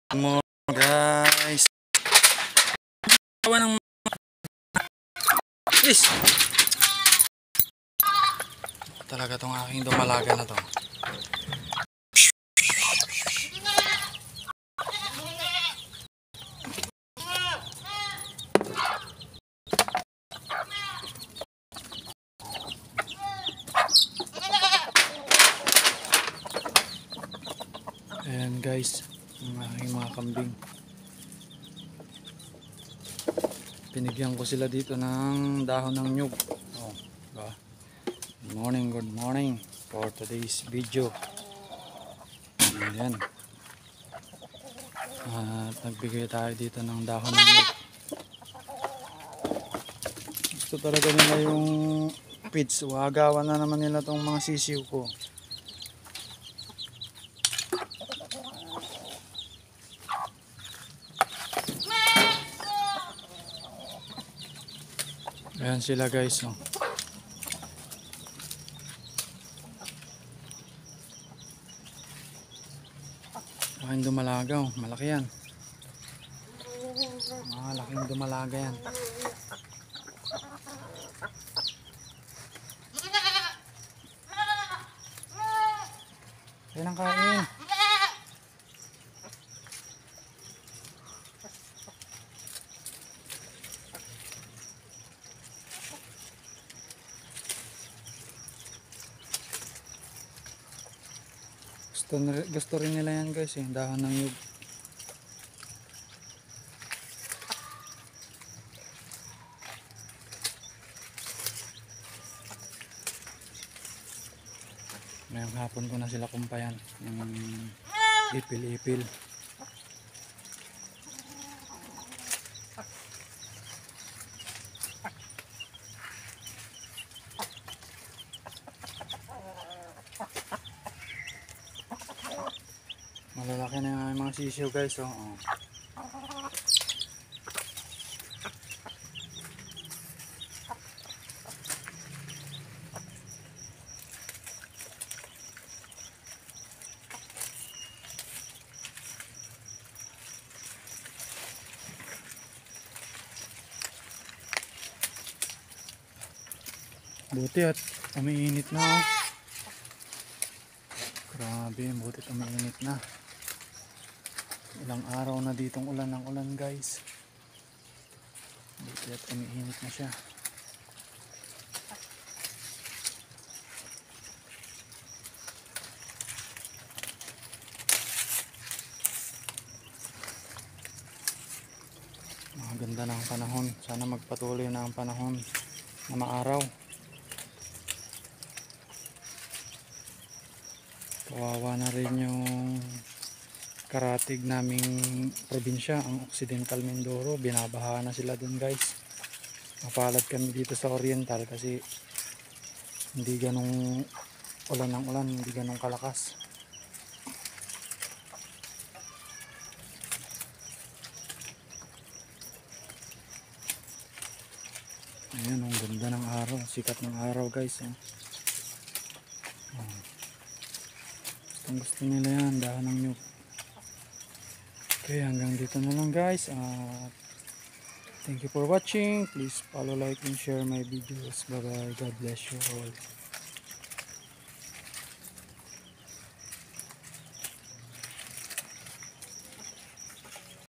mo guys. Tawa ng please. Talaga tong aking dumalaga na to. Ayan guys, ang aking mga kambing. Pinigyan ko sila dito ng dahon ng nyug. Oh, diba? Good morning for today's video. Ayan. At nagbigay tayo dito ng dahon ng nyug. Gusto talaga nila yung feeds. Wagawan na naman nila tong mga sisiw ko. Ayan sila guys, oh. Malaking dumalaga, oh. Malaki yan. Malaking dumalaga yan. Ayan ang kain. Gusto rin nila yan guys, eh, dahon ng nyug. Ngayong hapon ko na sila kumpayan yung ipil-ipil. Malalaki na yung mga sisiyo guys, oh. Buti at umiinit na, oh. Grabe, buti at umiinit na. Ilang araw na ditong ulan ng ulan guys. Buti at umiinit na siya. Maganda na ang panahon. Sana magpatuloy na ang panahon na maaraw. Kawawa na rin yung karatig naming probinsya, ang Occidental Mindoro. Binabaha na sila dun guys. Mapalad kami dito sa Oriental kasi hindi ganong ulan ng ulan, hindi ganong kalakas. Ayan, ang ganda ng araw, sikat ng araw guys, oh. Gusto nila yan, dahon ng nyug. Okay, hanggang dito na lang guys. Thank you for watching. Please follow, like, and share my videos. Bye bye. God bless you all.